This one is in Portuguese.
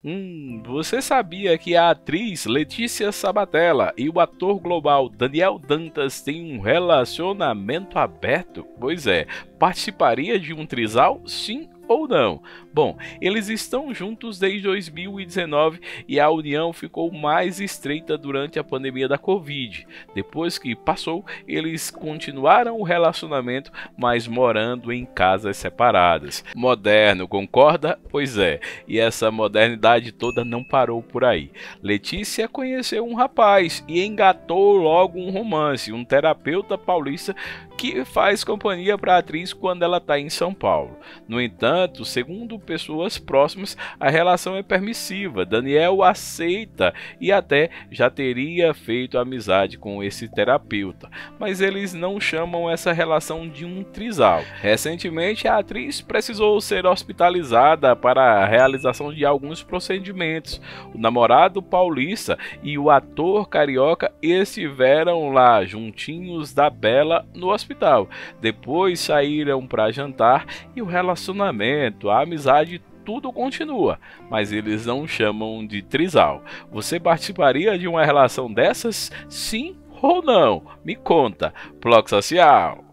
Você sabia que a atriz Letícia Sabatella e o ator global Daniel Dantas têm um relacionamento aberto? Pois é, participaria de um trisal? Sim ou não? Bom, eles estão juntos desde 2019 e a união ficou mais estreita durante a pandemia da Covid. Depois que passou, eles continuaram o relacionamento, mas morando em casas separadas. Moderno, concorda? Pois é, e essa modernidade toda não parou por aí. Letícia conheceu um rapaz e engatou logo um romance, um terapeuta paulista que faz companhia para a atriz quando ela está em São Paulo. No entanto, segundo pessoas próximas, a relação é permissiva. Daniel aceita e até já teria feito amizade com esse terapeuta, mas eles não chamam essa relação de um trisal. Recentemente, a atriz precisou ser hospitalizada para a realização de alguns procedimentos. O namorado paulista e o ator carioca estiveram lá juntinhos da Bela no hospital. Depois saíram para jantar e o relacionamento, a amizade, tudo continua, mas eles não chamam de trisal. Você participaria de uma relação dessas? Sim ou não? Me conta. Bloco Social.